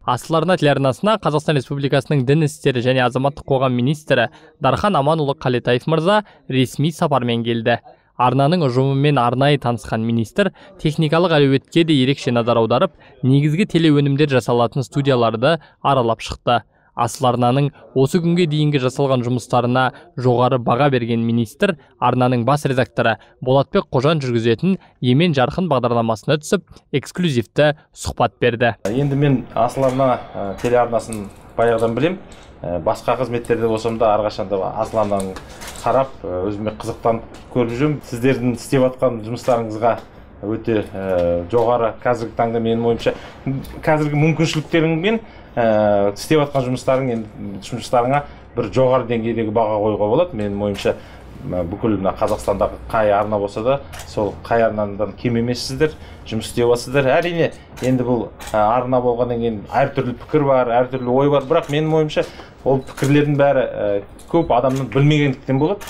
Асыл арна телеарнасына Қазақстан Республикасының дін істері және азаматтық қоғам министрі Дархан Аманұлы Қалетаев мырза ресми сапармен келді. Арнаның ұжымымен арнайы танысқан министр техникалық әлеуетке де ерекше назар аударып, негізгі телеөнімдер жасалатын студияларды аралап шықты. Асыл арнаның осы күнге дейінгі жасалған жұмыстарына жоғары баға берген министр арнаның бас редакторы Болатбек Қожан жүргізетін Емен жарқын бағдарламасына түсіп, эксклюзивті сұхбат берді. Енді мен Асыл арна телеарнасын баяғыдан білем. Басқа қызметтерде болсам да әрқашанда Асыл арнаның қарап, өзіме қызықтанып көріп жүрмін. Сіздердің істеп жатқан жұмыстарыңызға өте жоғары қазіргі таңда менің ойымша қазіргі мүмкіншіліктеріңмен істеп жатқан жұмыстарыңа бір жоғары деңгейдегі баға қоюға болады. Менің ойымша бүкіл Қазақстандағы қай арна болса да, сол қай арнадан кем емессіздер, жұмыс істеп жатсыздар. Әрине, енді бұл арна болғаннан кейін әртүрлі пікір бар, әртүрлі ой бар, бірақ менің ойымша ол пікірлердің бәрі көп адамның білмегендіктен болады.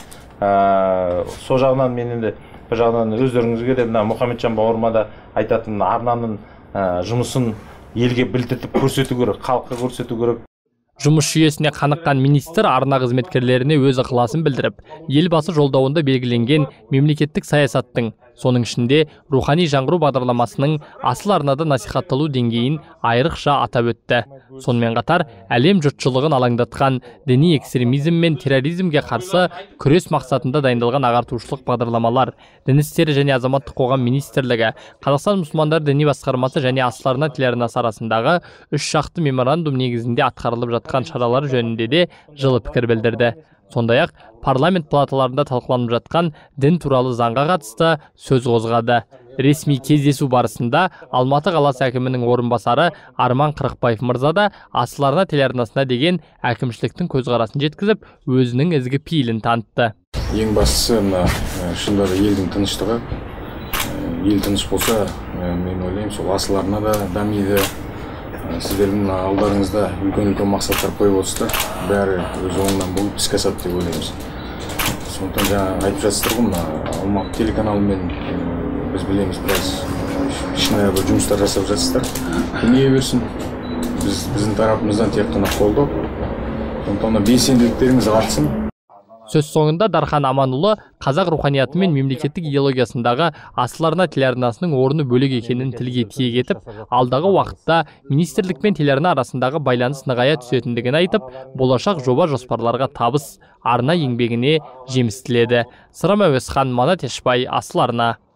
Сол жағынан мен енді бір жағынан өздеріңізге де Мұхамеджан бауырыма да айтатын, арнаның жұмысын елге білдіртіп көрсету керек, халыққа көрсету керек. Жұмыс жүйесіне қаныққан министр арна қызметкерлеріне өз ықыласын білдіріп, елбасы жолдауында белгіленген мемлекеттік саясаттың, соның ішінде рухани жаңғыру бағдарламасының асыл арнада насихатталу деңгейін айрықша атап өтті. Сонымен қатар, әлем жұртшылығын алаңдатқан діни экстремизм мен терроризмге қарсы күрес мақсатында дайындалған ағартушылық бағдарламалар, дін істері және азаматтық қоғам министрлігі, Қазақстан мұсылмандар діни басқармасы және Асыл арна телеарнасы арасындағы 3 жақты меморандум негізінде атқарылып жатқан шаралар жөнінде де жылы пікір білдірді. Сондай-ақ парламент палаталарында талқыланып жатқан дін туралы заңға қатысты сөз қозғады. Ресми кездесу барысында Алматы қаласы әкімінің орынбасары Арман Қырықбаев мырза да Асыл арна телеарнасына деген әкімшіліктің көзқарасын жеткізіп, өзінің ізгі пейілін танытты. Ең бастысы шынында да елдің тыныштығы. Ел тыныш болса, мен ойлаймын, сол Асыл арна да дамиды. Сіздердің алдарыңызда үлкен мақсаттар қойып отырсыздар. Бәрі өз оңынан болып іске асады деп ойлаймыз. Сондықтан жаңа айтып жатсыздар ғой, Алматы телеканалымен біз білеміз, біраз ішінара бір жұмыстар жасап жатсыздар. Дүние берсін, біздің тарапымыздан тек қана қолдау. Сондықтан белсенділіктеріңіз артсын. Сөз соңында Дархан Аманұлы қазақ руханияты мен мемлекеттік идеологиясындағы Асыл арна телеарнасының орны бөлек екенін тілге тиек етіп, алдағы уақытта министрлік пен телеарна арасындағы байланыс нығая түсетіндігін айтып, болашақ жоба жоспарларға табыс, арна еңбегіне жеміс тіледі. Сырым Әуесхан, Манат Ешбай, Асыл арна.